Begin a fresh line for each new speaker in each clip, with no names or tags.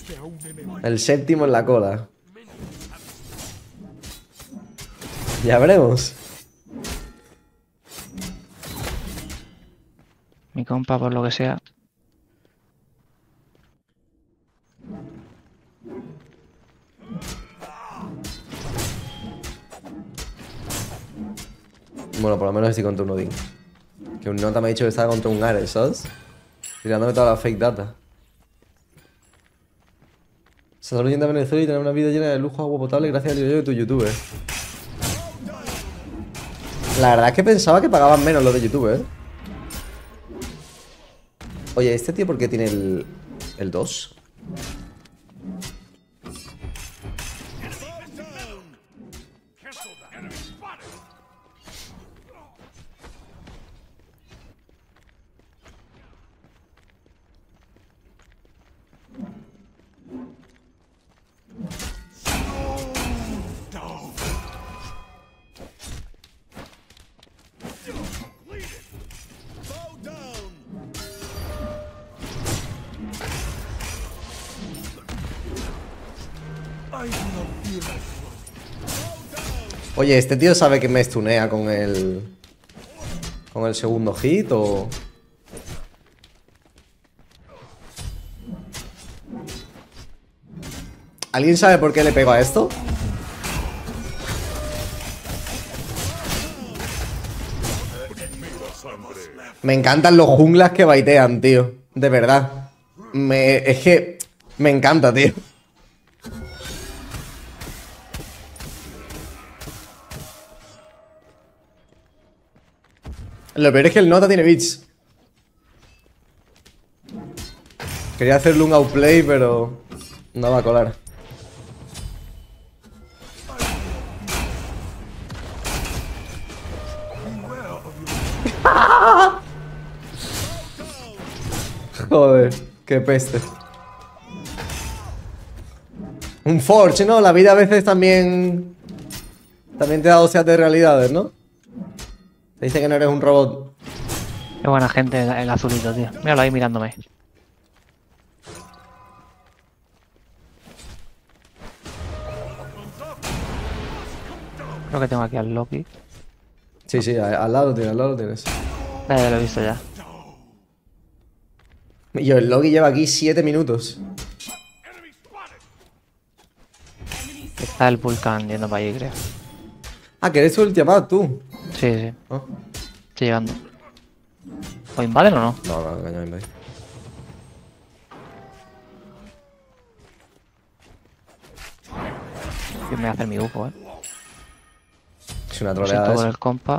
El séptimo en la cola. Ya veremos.
Mi compa, por lo que sea.
Bueno, por lo menos estoy contra un Odin. Que un nota me ha dicho que estaba contra un Ares, ¿sabes? Tirándome toda la fake data. Salud leyenda de Venezuela y tener una vida llena de lujo, agua potable gracias al yo de tu youtuber. La verdad es que pensaba que pagaban menos los de YouTube, ¿eh? Oye, ¿este tío por qué tiene el 2? Oye, ¿este tío sabe que me stunea con el... con el segundo hit o...? ¿Alguien sabe por qué le pego a esto? Me encantan los junglas que baitean, tío. De verdad. Es que... me encanta, tío. Lo peor es que el Nota tiene bits. Quería hacerle un outplay, pero... no va a colar. Joder, qué peste. Un Forge, ¿no? La vida a veces también... también te da dosis de realidades, ¿no? Te dice que no eres un robot.
Qué buena gente el azulito, tío. Míralo ahí mirándome. Creo que tengo aquí al Loki.
Sí, sí, al lado tienes, al lado tienes.
Ya lo he visto ya.
Y yo, el Loki lleva aquí 7 minutos.
Está el Vulcan yendo para allí, creo.
Ah, que eres su ultimate, tú.
Sí, sí.
Ah.
Estoy llegando. ¿O invaden o no?
No, no, coño, me
Yo me voy a hacer mi UFO,
Es una
Lo
troleada
siento por
eso.
el compa.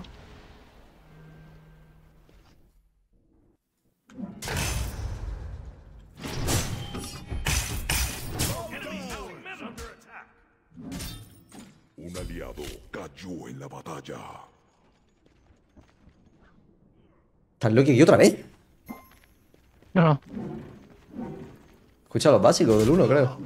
Un aliado cayó en la batalla.
¿Estás Loki aquí otra vez?
No, no.
Escucha los básicos del 1, creo.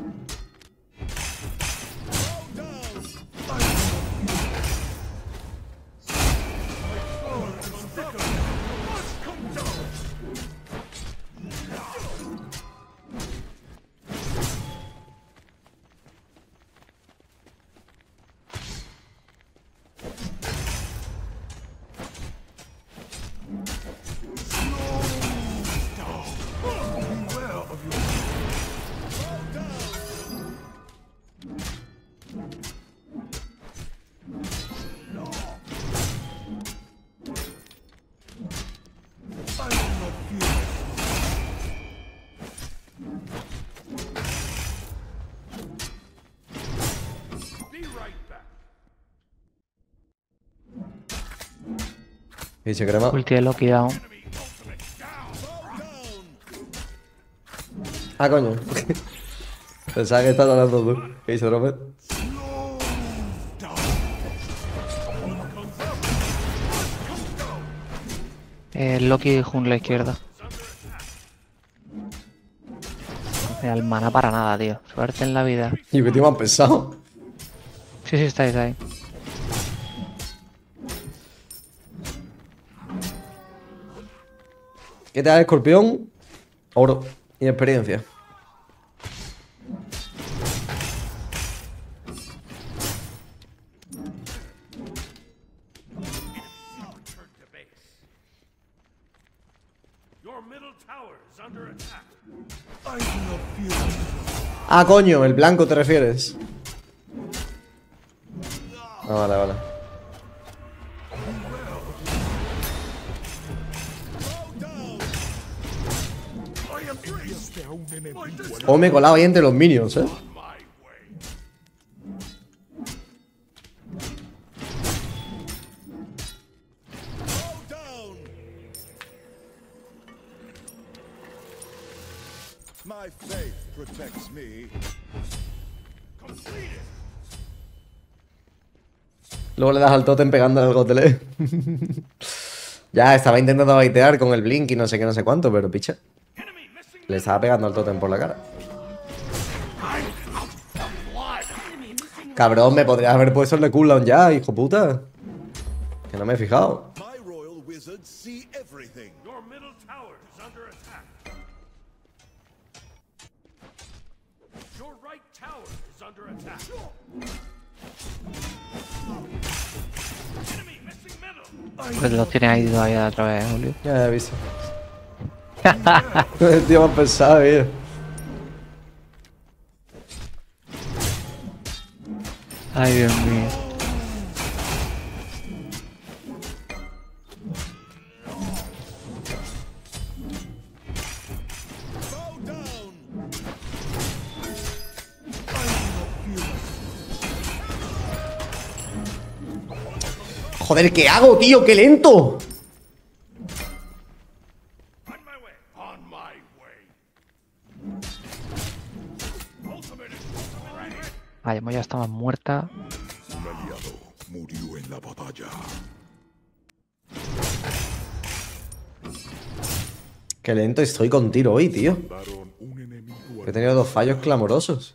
¿Qué dice crema?
Ulti de Loki down.
Ah, coño. Pensaba que estabas hablando tú. ¿Qué dice Dropet?
Loki jungla izquierda. No me da el mana para nada, tío. Suerte en la vida.
Y que tío me han pensado.
Sí, sí, estáis ahí.
¿Qué te da escorpión? Oro. Y experiencia. Ah, coño, el blanco te refieres. Ah, vale, vale. Oh, me he colado ahí entre los minions, eh.
My faith protects me.
Luego le das al tótem pegándole al gotelé. Ya, estaba intentando baitear con el blink y no sé qué, no sé cuánto, pero picha. Le estaba pegando al tótem por la cara. Cabrón, me podrías haber puesto el de cooldown ya, hijo puta. Que no me he fijado.
My royal wizards see everything.
Your middle tower is under attack. Your right tower is under attack. Enemy missing middle.
Pues los tienes ahí todavía otra vez, Julio.
Ya he visto. El tío más pesado, tío.
Ay, Dios mío.
Joder, ¿qué hago, tío? ¡Qué lento!
On my way. On my way. Ultimate is ready.
Vaya, ya estaba muerta.
Un aliado murió en la batalla.
Qué lento estoy con tiro hoy, tío.
Daron un enemigo
He tenido dos fallos clamorosos.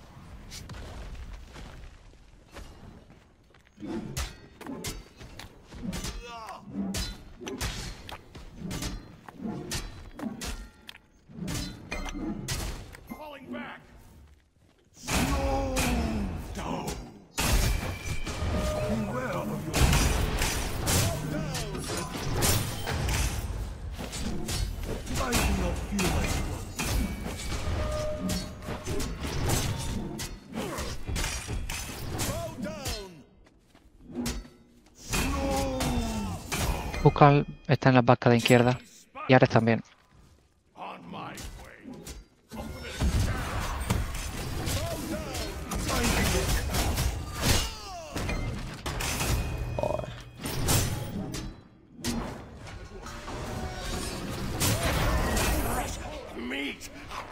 Falling back.
Busca, está en la vaca de izquierda. Y Ares también.
On my way.
Joder.
Meat.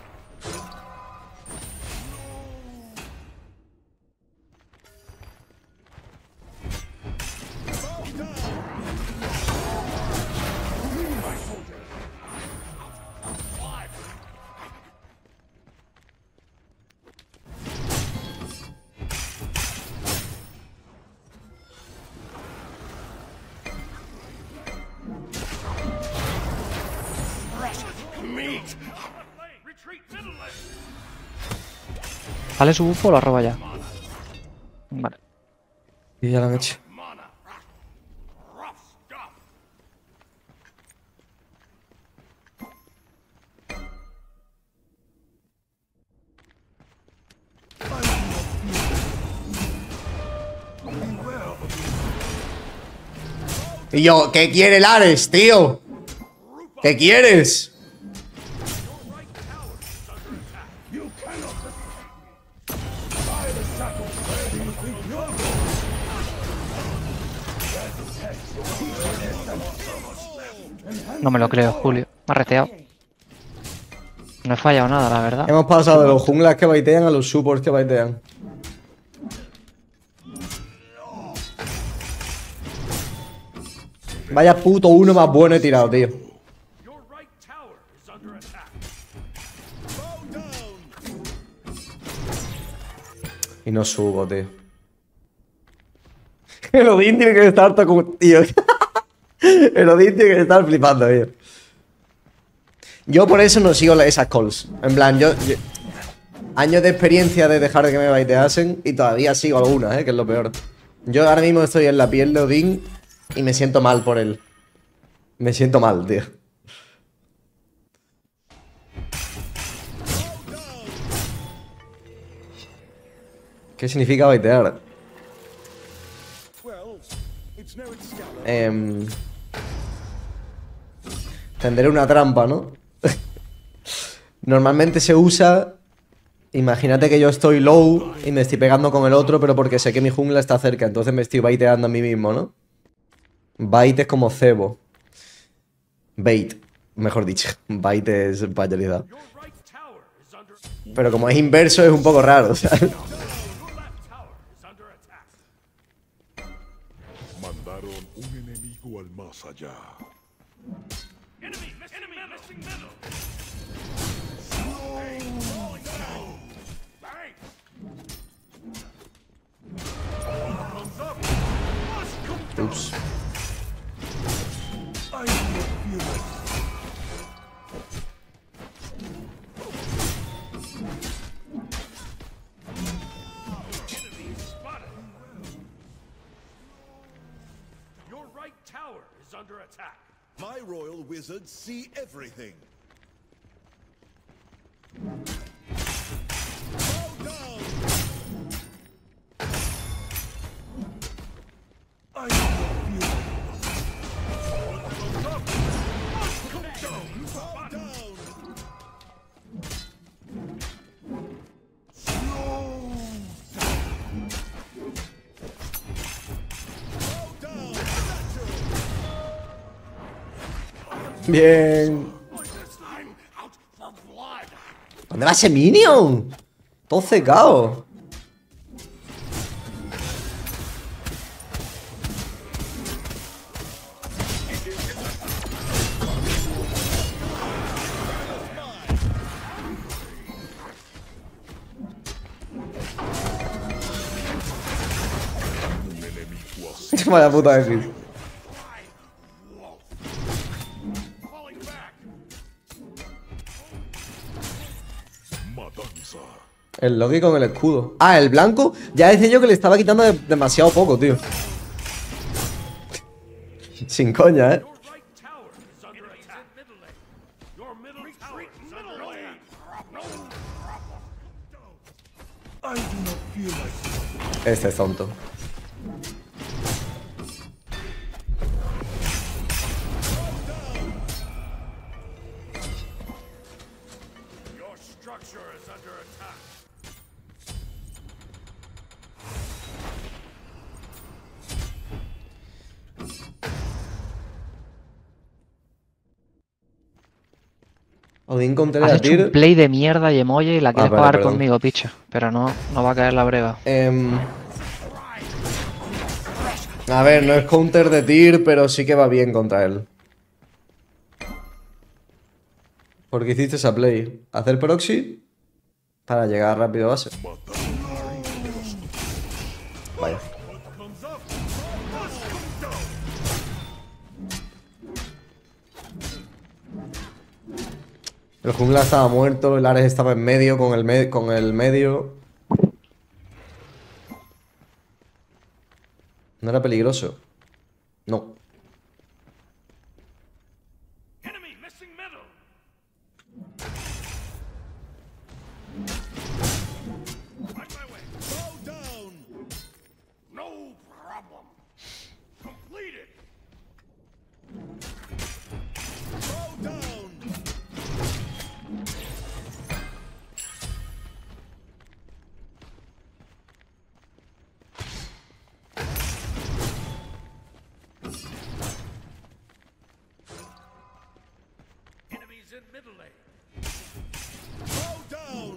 Meat. Retreat middle lane.
¿Sale su buff o lo arroba ya? Vale.
Y ya lo han hecho.
Mana. Rough stuff.
Y yo, ¿qué quiere el Ares, tío? ¿Qué quieres?
No me lo creo, Julio. Me ha reteado. No he fallado nada, la verdad.
Hemos pasado de los junglas que baitean a los supports que baitean. Vaya puto uno más bueno he tirado, tío.
Your right tower is under attack.
Y no subo, tío. El Odín tiene que estar todo como... Tío. El Odín tiene que estar flipando, tío. Yo por eso no sigo esas calls. En plan, yo... Años de experiencia de dejar de que me baiteasen y todavía sigo algunas, que es lo peor. Yo ahora mismo estoy en la piel de Odín y me siento mal por él. Me siento mal, tío. ¿Qué significa baitear?
Well, it's no Excalibur.
Tendré una trampa, ¿no? Normalmente se usa... Imagínate que yo estoy low y me estoy pegando con el otro, pero porque sé que mi jungla está cerca, entonces me estoy baiteando a mí mismo, ¿no? Bait es como cebo. Bait, mejor dicho. Bait es payaridad.
Your right tower is under.
Pero como es inverso es un poco raro, o sea.
Your left tower is under attack.
Mandaron un enemigo al más allá.
Enemy missing middle. Bang! Comes up. Must come down.
Ups.
Enemy spotted. Your right tower is under attack.
My royal wizards see everything. Bow down!
Comes up. Must come down.
Bow down! Bow down!
Bien.
I'm out for blood.
¿Dónde va ese minion? Todo secado. Vaya puta difícil.
Falling back.
Matanza.
El Loki con el escudo. Ah, el blanco. Ya decía yo que le estaba quitando demasiado poco, tío. Sin coña,
Your right tower is under attack. Middle lane. Your middle tower is under attack.
Este es tonto.
Your structure is under attack.
Odín contra
Has
la
hecho un
tir.
play de mierda y emoji y la quieres
vale,
pagar
perdón.
conmigo, picha. Pero no va a caer la breva.
A ver, no es counter de tir, pero sí que va bien contra él. Porque hiciste esa play. Hacer proxy para llegar rápido a base. Vaya.
Comes up. Must come down.
El jungla estaba muerto, el Ares estaba en medio con el medio. ¿No era peligroso? No.
Enemy missing middle. Right my way.
Bow down!
No problem. Completed.
Bow down!
Enemies in middle lane.
Bow down!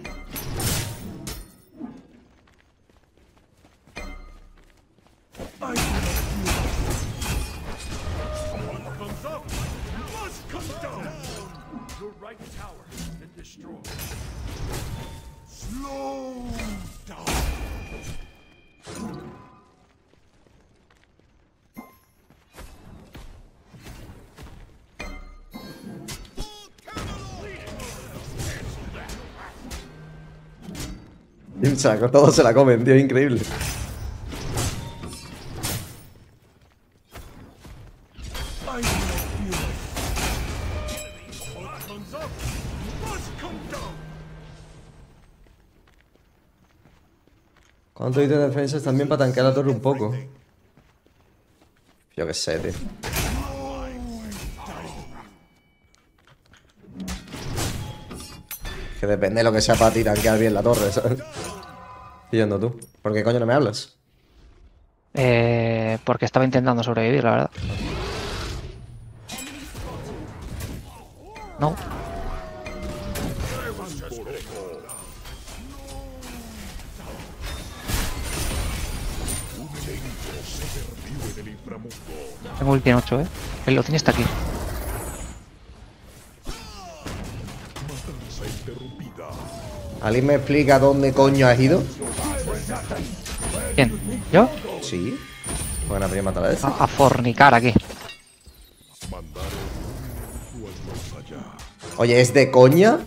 Comes up. Must come down. Your right tower has been destroyed.
Slow down!
Y saco, todos se la comen, tío, increíble.
Comes up. Must come down.
¿Cuánto ítem de defensa también para tanquear la torre un poco? Yo qué sé, tío. Que depende de lo que sea para ti tanquear bien la torre, ¿sabes? Yendo tú. ¿Por qué coño no me hablas?
Porque estaba intentando sobrevivir, la verdad. No. Tengo ulti en 8, ¿eh? El lo tiene está aquí.
¿Alguien me explica dónde coño has ido?
¿Quién? ¿Yo?
Sí. Buena prima matar a ese.
A fornicar aquí.
Oye, ¿es de coña?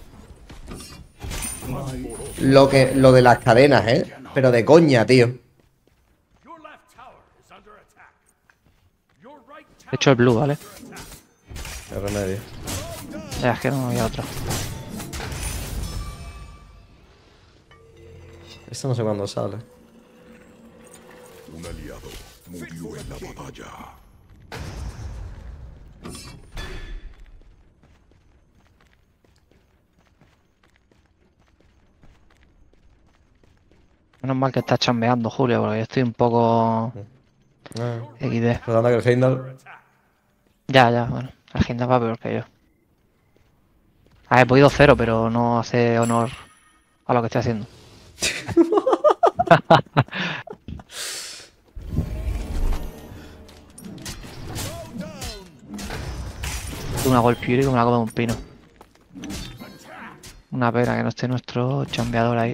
Lo de las cadenas, ¿eh? Pero de coña, tío.
Your left tower is under attack. Your right
He hecho el blue, ¿vale?
Qué remedio.
Ya, es que no había otro.
Esto no sé cuándo sale.
Un aliado murió en la batalla.
Menos mal que estás chambeando, Julio, porque yo estoy un poco XD.
Pues anda que el Heimdall.
Ya, bueno. La agenda va peor que yo. A ver, he podido 0, pero no hace honor a lo que estoy haciendo. Una Gold Fury como la copa de un pino. Una pena que no esté nuestro chambeador ahí.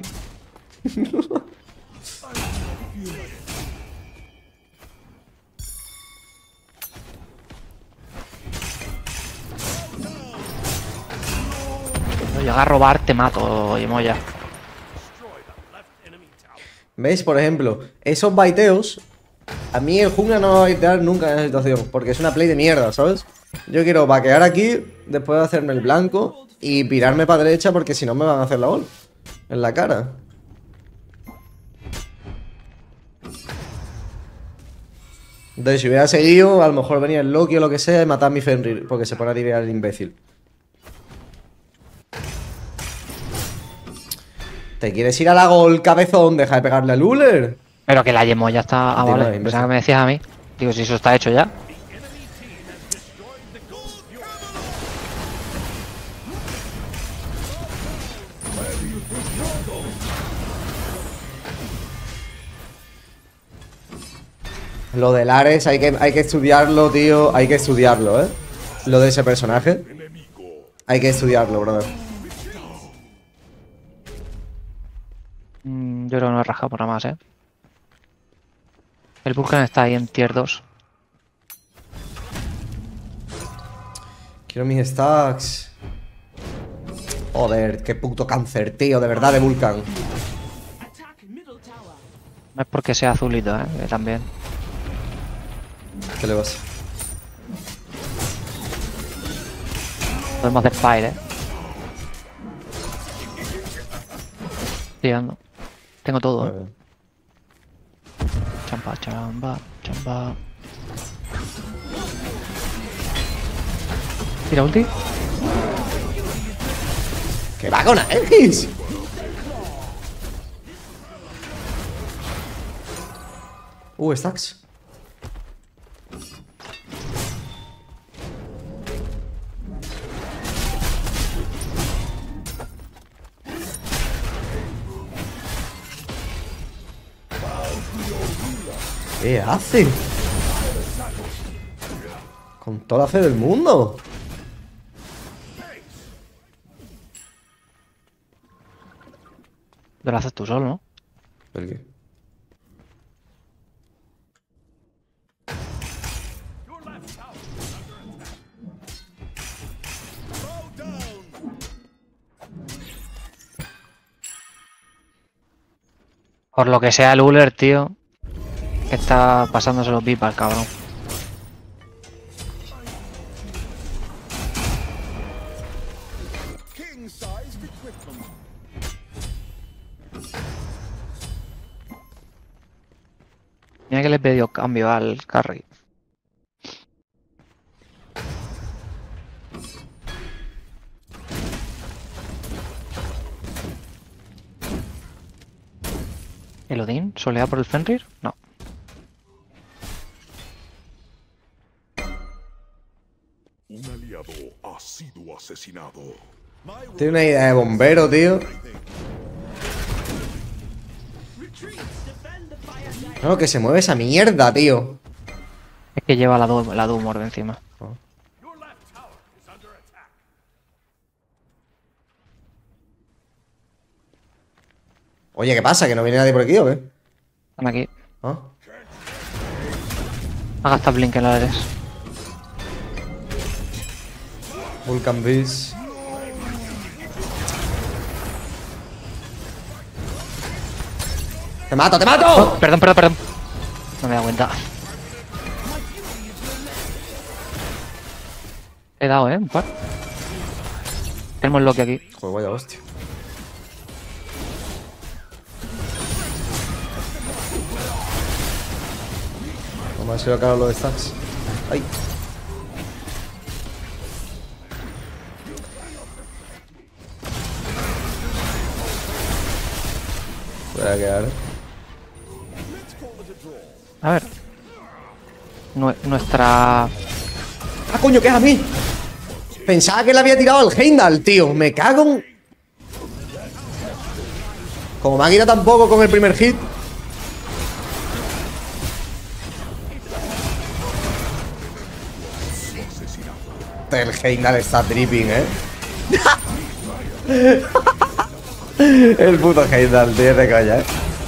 No llega a robar, te mato, oye, moya.
¿Veis? Por ejemplo, esos baiteos. A mí el jungla no me va a baitear nunca en esa situación. Porque es una play de mierda, ¿sabes? Yo quiero vaquear aquí, después de hacerme el blanco y pirarme para derecha porque si no me van a hacer la ol en la cara. Entonces, si hubiera seguido, a lo mejor venía el Loki o lo que sea y matar a mi Fenrir, porque se pone a tirar el imbécil. ¿Te quieres ir a la gol, cabezón? Deja de pegarle al Uller.
Pero que la Yemo ya está. Ah,
Dime,
vale.
imbécil.
Pensaba que me decías a mí. Digo, si eso está hecho ya.
Lo del Ares hay que estudiarlo, tío. Hay que estudiarlo, ¿eh? Lo de ese personaje. Hay que estudiarlo, brother.
Yo creo que no he rajado por nada más, ¿eh? El Vulcan está ahí en tier 2.
Quiero mis stacks. Joder, qué puto cáncer, tío, de verdad, de Vulcan.
No es porque sea azulito, ¿eh? Que también.
¿Qué le vas?
Podemos hacer fire, ¿eh? Tirando. Tengo todo,
Muy
¿eh?
bien.
Champa, chamba, chamba. Tira ulti.
¡Que va con Aegis! Stacks. ¿Qué hace? Con toda la fe del mundo.
Lo haces tú solo, ¿no?
¿Por qué?
Por lo que sea el Uller, tío. Está pasándose los pipas, cabrón. Mira que le he pedido cambio al carry. ¿El Odín? ¿Solea por el Fenrir? No.
Un aliado ha sido asesinado.
Tiene una idea de bombero, tío. No, que se mueve esa mierda, tío.
Es que lleva la Doomor de encima.
Your left tower is under attack.
Oye, ¿qué pasa? ¿Que no viene nadie por aquí o qué?
Están aquí.
¿Ah?
Ha gastado Blink en la Ares.
Vulcan Beast. ¡Te mato, te mato!
Oh, perdón. No me he dado cuenta. He dado, un par. Tenemos Loki aquí.
Joder, vaya hostia. Vamos a ver si lo acabo los stacks. ¡Ay! Voy a quedar.
A ver. Nuestra...
¡Ah, coño, qué es a mí! Pensaba que le había tirado al Heimdall, tío. Me cago en... Como me ha quitado tampoco con el primer hit. El Heimdall está dripping, El puto Heimdall, tío, de coña,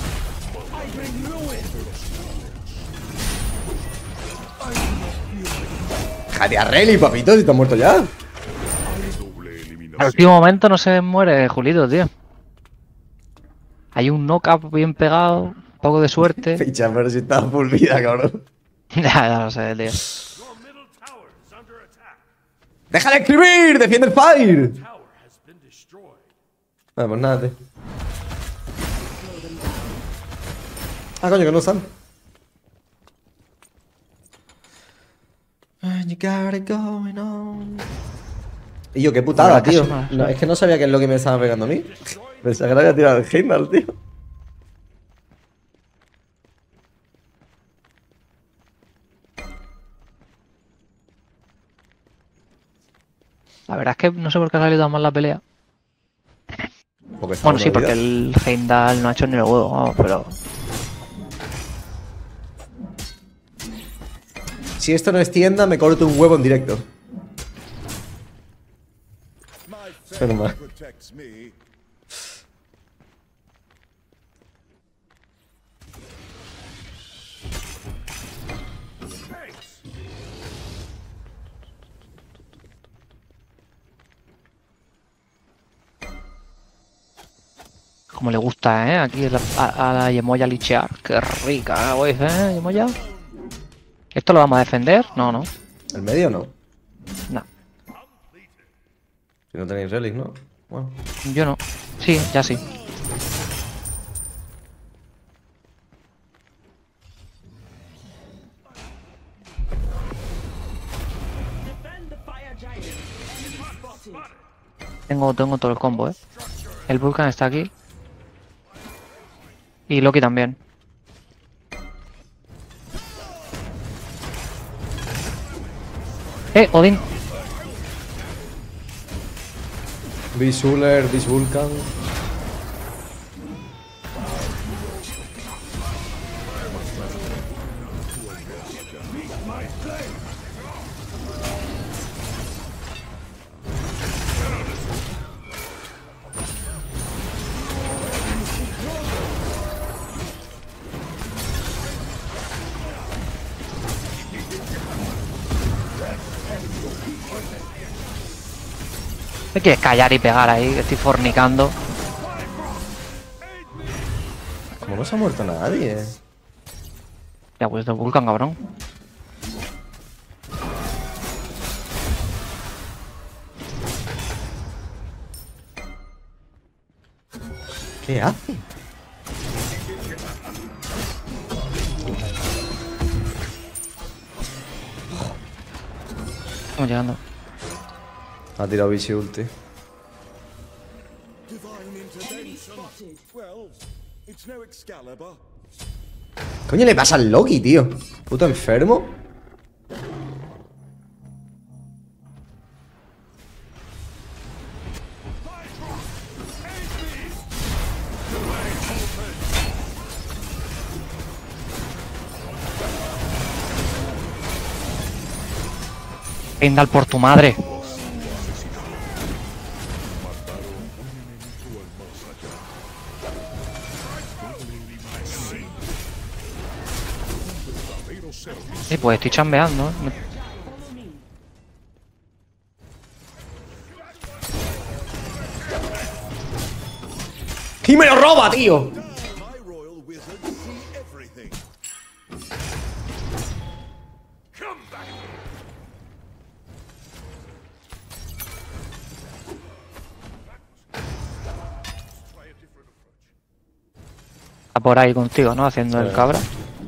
Jate a Rally, papito, si te has muerto ya.
Doble
Al
eliminación.
último momento no se muere Julito, tío. Hay un knock-up bien pegado, un poco de suerte.
Ficha, pero si está full vida, cabrón.
Ya lo sé, tío.
Your middle tower is under attack.
¡Deja de escribir! ¡Defiende el fire!
Tower has been destroyed.
Vale, pues nada, tío. Ah, coño, que no están. You got it going on. Y yo, qué putada,
Bueno, casi
tío.
más,
No,
¿eh?
es que no sabía qué es lo que me estaba pegando a mí. Pensaba que le había tirado el Heimdall, tío.
La verdad es que no sé por qué ha salido tan mal la pelea.
Porque está
Bueno, sí, porque el Heimdall no ha hecho ni el huevo, vamos, pero...
Si esto no es tienda, me corto un huevo en directo. Pero mal.
Protects me.
Como le gusta, ¿eh? Aquí a la Yemoya lichear. Qué rica, güey, ¿eh? Yemoya. ¿Esto lo vamos a defender? No, no.
¿El medio no?
No.
Si no tenéis relic, ¿no? Bueno.
Yo no. Sí, ya sí. Tengo todo el combo, ¿eh? El Vulcan está aquí. Y Loki también. Odín.
Beast Uller, Beast Vulcan.
Me quieres callar y pegar ahí, que estoy fornicando.
Como no se ha muerto nadie.
Ya pues de Vulcan, cabrón.
¿Qué hace?
Estamos llegando.
Ha tirado bici ulti.
Divine intervention. Well, it's no Excalibur.
Coño, le pasa al Loki, tío. Puto enfermo.
Heimdall por tu madre. Pues estoy chambeando.
¡Y me lo roba, tío!
My royal wizards see everything.
Come back. Try a different approach.
Está por ahí contigo, ¿no? Haciendo el cabra.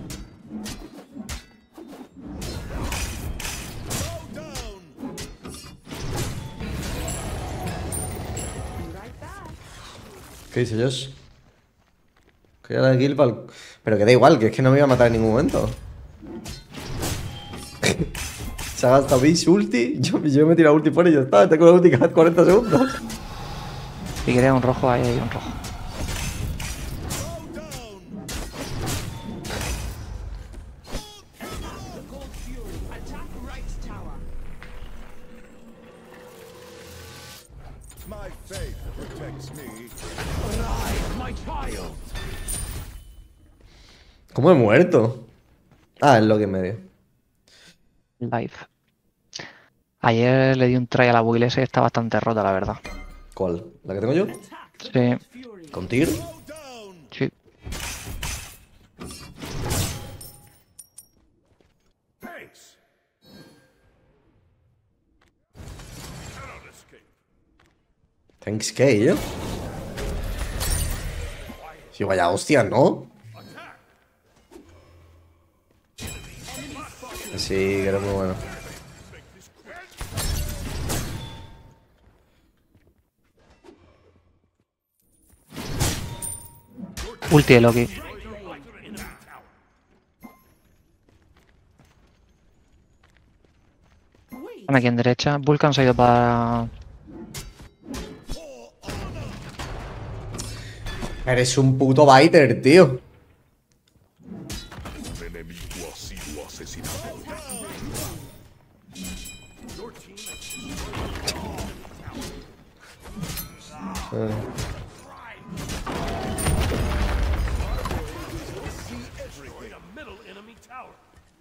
¿Qué dice Josh? Que ya la kill pa'l... Pero que da igual, que es que no me iba a matar en ningún momento. Se ha gastado bici, ulti. Yo me he tirado ulti por ello. Está, tengo la ulti cada 40 segundos.
Si quería un rojo, ahí hay un rojo.
My faith protects me.
My child.
¿Cómo he muerto? Ah, es lo que en medio.
Live. Ayer le di un try a la build ese, está bastante rota, la verdad.
¿Cuál? ¿La que tengo yo?
Sí,
¿Con Tyr?
sí.
Thanks. Cannot escape.
Thanks, ¿qué, yo? Sí, vaya hostia, ¿no? Sí, que era muy bueno.
Ulti de Loki. Están aquí en derecha. Vulcan se ha ido para...
Eres un puto biter, tío.
Un enemigo ha sido asesinado.
Destroyed a middle enemy tower.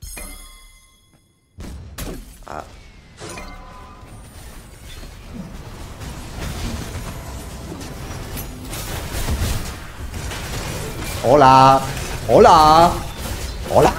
Hola. Hola. Hola.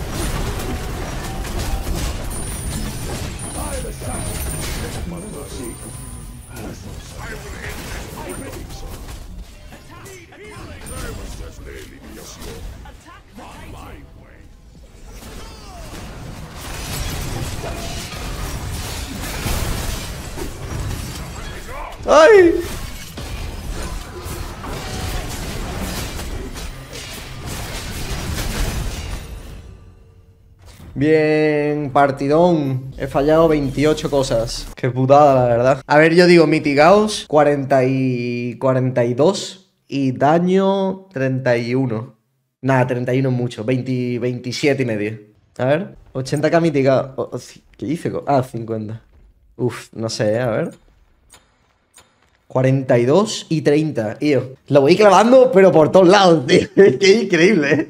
¡Ay! Bien, partidón. He fallado 28 cosas. Qué putada, la verdad. A ver, yo digo mitigaos 42 y daño 31. Nada, 31 es mucho. 27 y medio. A ver, 80k mitigado. ¿Qué hice? Ah, 50. Uf, no sé, a ver. 42 y 30, tío. Lo voy clavando, pero por todos lados, tío. Qué increíble, ¿eh?